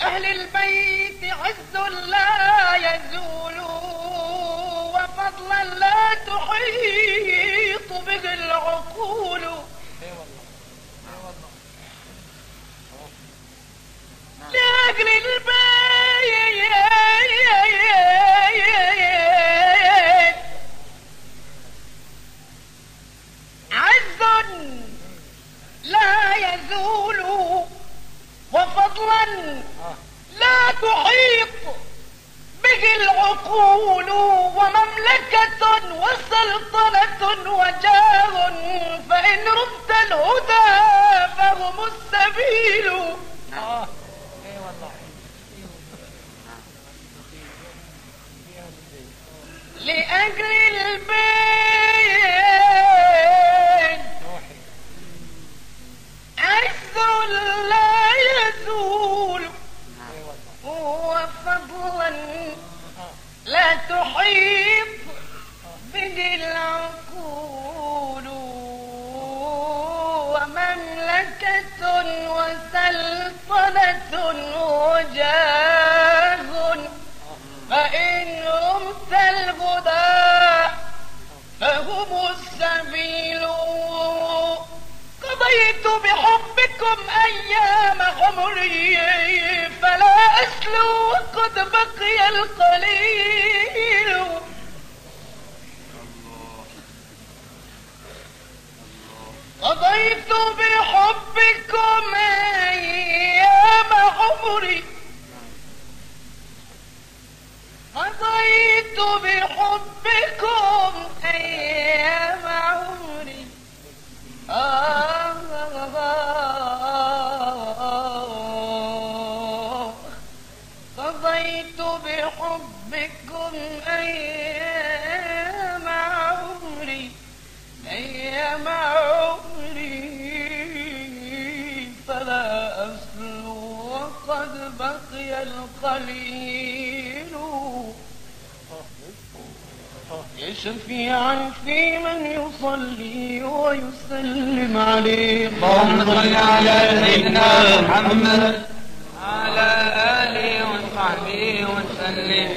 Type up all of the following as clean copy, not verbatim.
لأهل البيت عز لا يزول وفضلا لا تحيط به العقول. لأهل البيت عز لا يزول وفضلا لا تحيط به العقول ومملكة وسلطنة وجاه فإن رمت الهدى فهم السبيل. لأجل البيت عز لا يزول وفضلا لا تحيط به العقول ومملكة وسلطنة وجاه فإن رمت الهدى فهم السبيل. قضيت بحبكم أيام عمري فلا أسلو وقد بقي القليل. قضيت بحبكم أيام عمري قضيت بحبكم أيام عمري قضيت بحبكم أيام عمري أيام عمري فلا أسلو وقد بقي القليل. يا شفيعا في من يصلي ويسلم عليه اللهم صل على سيدنا محمد وعلى آله وصحبه وسلم.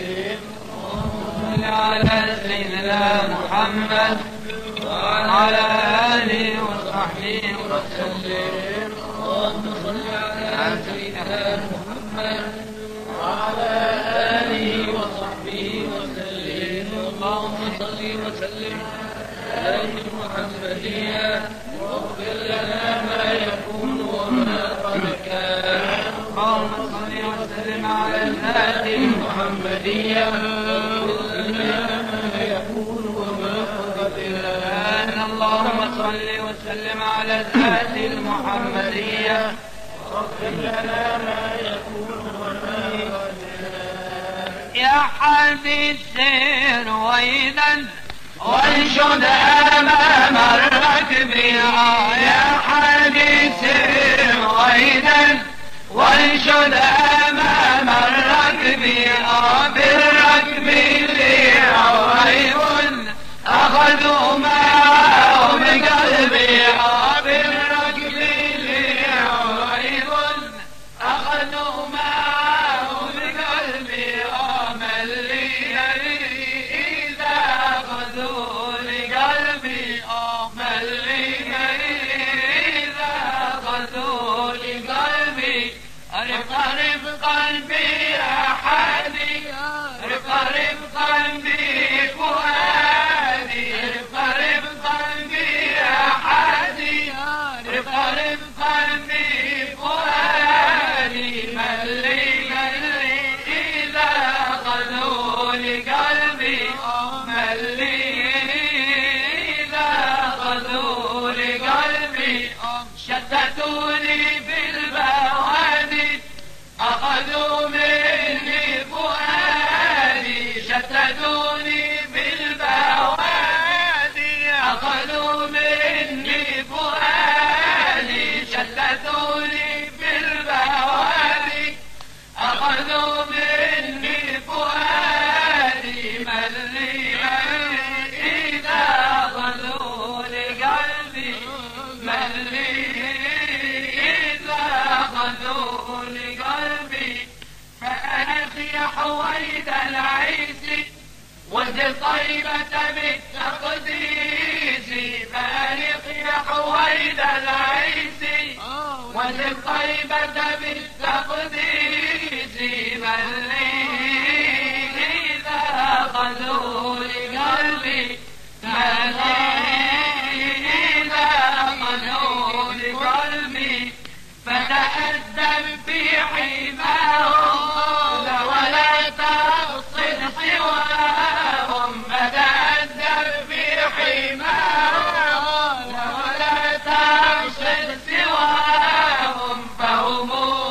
صل على سيدنا محمد وعلى آله وصحبه وسلم. اللهم صل على سيدنا محمد وعلى آله وصحبه وسلم. اللهم صل وسلم على المحمدية واغفر لنا ما يكون وما قد كان. اللهم صل وسلم على الذات المحمدية واغفر لنا ما يكون وما قد كان. اللهم صل وسلم على الذات المحمدية واغفر لنا ما يكون وما قد كان. يا حبيب السير وإذا وانشد أمام الركب يا حبيب السير وإذا وانشد أمام الركب بالركب اللي عويب أخذوا معه بقلبي بالركب اللي عويب أخذوا معه بقلبي أمل لي إذا أخذوا لقلبي أمل لي إذا أخذوا لقلبي رف قلبي يا حادي رف قلبي فؤادي رف قلبي يا حادي رف قلبي فؤادي ملي إذا أخذوا لقلبي ملي إذا أخذوا لقلبي شتتوني في البوادي أخذوا مني فؤادي شتتوني يا حويد العيسي وزد طيبة بالتقديس بارك يا حويد العيسي وزد طيبة بالتقديس مليني إذا أخذوا لقلبي مليني إذا أخذوا لقلبي فتأدب في حماهم ولا تقصد سواهم فتأدب في حماهم ولا تقصد سواهم فهم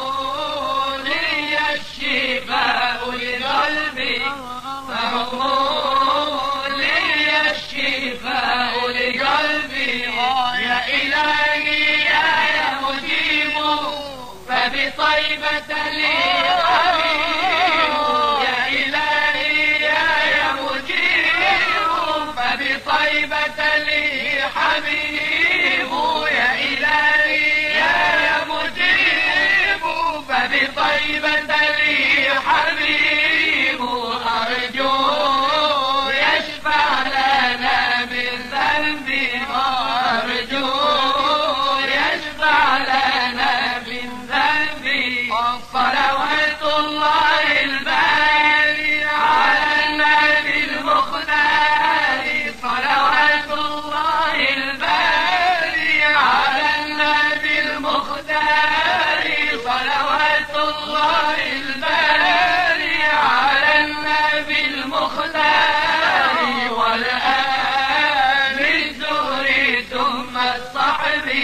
لي الشفاء لقلبي فهم لي الشفاء لقلبي يا إلهي يا مجيب فبطيبة لي حبيب يا إلهي يا مجيب فبطيبة لي حبيب يا إلهي يا مجيب فبطيبة لي حبيب أرجو يشفع لنا من ذنبي أرجو يشفع لنا من ذنبي صلوات الله الباري على النبي المختار صلوات الله الباري على النبي المختار صلوات الله الباري على النبي المختار والآل الزهري ثم الصحبي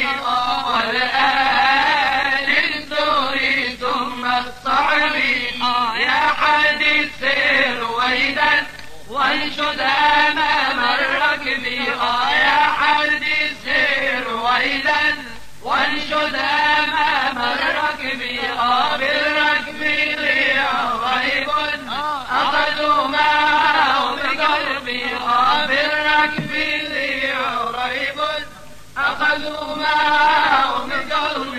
والآل الزهري ثم الصحبي يا حديث سير ويدا وانشد أمام الركب يا حديث سير ويدا وانشد أمام الركب بالركب لي غيب أخذوا معهم بقلبي بالركب لي غيب أخذوا معهم بقلبي